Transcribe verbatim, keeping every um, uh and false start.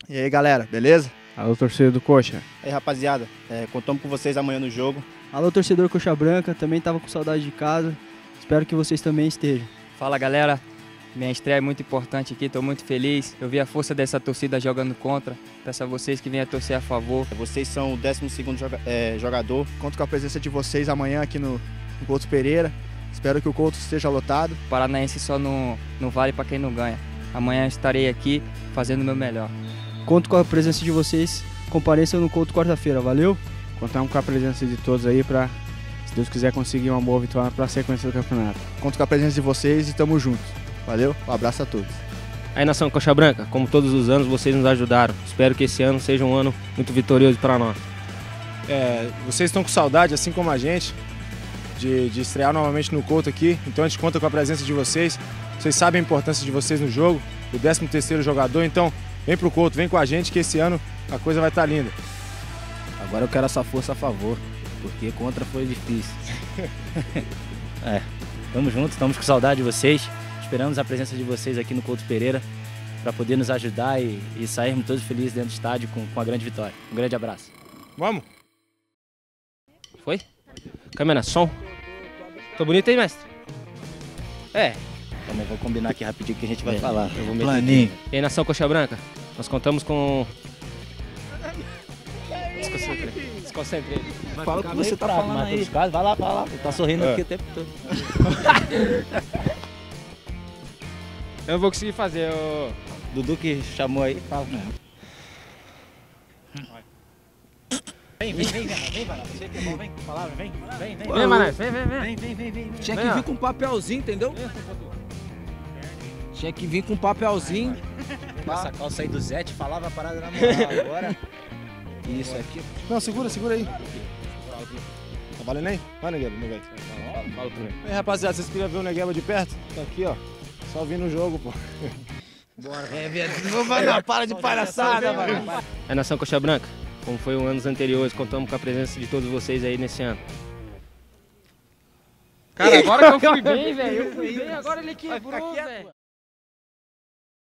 E aí, galera, beleza? Alô, torcedor do Coxa. E aí, rapaziada, é, contamos com vocês amanhã no jogo. Alô, torcedor Coxa Branca, também tava com saudade de casa. Espero que vocês também estejam. Fala, galera. Minha estreia é muito importante aqui, estou muito feliz. Eu vi a força dessa torcida jogando contra. Peço a vocês que venham torcer a favor. Vocês são o décimo segundo joga é, jogador. Conto com a presença de vocês amanhã aqui no, no Couto Pereira. Espero que o Couto esteja lotado. O Paranaense só não, não vale para quem não ganha. Amanhã estarei aqui fazendo o meu melhor. Conto com a presença de vocês. Compareçam no Couto quarta-feira, valeu? Contamos com a presença de todos aí para, se Deus quiser, conseguir uma boa vitória para a sequência do campeonato. Conto com a presença de vocês e tamo junto. Valeu, um abraço a todos. Aí, nação Coxa Branca, como todos os anos, vocês nos ajudaram. Espero que esse ano seja um ano muito vitorioso para nós. É, vocês estão com saudade, assim como a gente, de, de estrear novamente no Couto aqui. Então a gente conta com a presença de vocês. Vocês sabem a importância de vocês no jogo, o décimo terceiro jogador. Então vem pro Couto, vem com a gente que esse ano a coisa vai estar linda. Agora eu quero essa força a favor, porque contra foi difícil. É, tamo junto, estamos com saudade de vocês. Esperamos a presença de vocês aqui no Couto Pereira para poder nos ajudar e, e sairmos todos felizes dentro do estádio com, com a grande vitória. Um grande abraço. Vamos? Foi? Câmera, som. Tô bonito aí, mestre? É. Então, vou combinar aqui rapidinho que a gente vai é, falar. Eu vou meter Planinho. Aqui. E aí, nação Coxa Branca, nós contamos com... Desconcentre. Desconcentre. Fala o que você tá falando aí. Casos. Vai lá, vai lá. Tá sorrindo é. aqui o tempo todo. Eu não vou conseguir fazer o... Dudu que chamou aí, fala. Vem, vem, vem, vem, Varal. Você que é bom, vem. Palavra, vem, vem, vem. Vem, Mané, vem, vem, vem. Vem, vem, vem, vem. Tinha que vir com um papelzinho, entendeu? Tinha que vir com um papelzinho. Essa calça aí do Zé te falava a parada na moral agora. Isso aqui. Não, segura, segura aí. Tá valendo aí? Vai, Negueba, meu velho. Fala por mim. Aí, rapaziada, vocês queriam ver o Negueba de perto? Tá aqui, ó. Só vir no jogo, pô. Bora, é verdade. Não para de palhaçada, mano. É, nação Coxa Branca, como foi os anos anteriores, contamos com a presença de todos vocês aí nesse ano. Cara, agora que eu fui bem, velho. Eu fui bem, agora ele quebrou, velho.